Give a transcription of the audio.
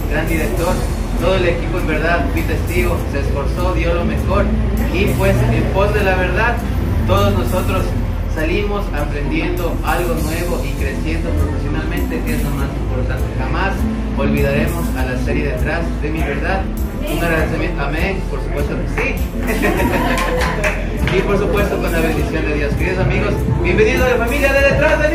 gran director. Todo el equipo en verdad, fui testigo, se esforzó, dio lo mejor y pues en pos de la verdad, todos nosotros salimos aprendiendo algo nuevo y creciendo profesionalmente, que es lo más importante. Jamás olvidaremos a la serie Detrás de mi Verdad. Un agradecimiento, amén, por supuesto que sí. Y por supuesto con la bendición de Dios. Queridos amigos, bienvenidos a la familia de Detrás de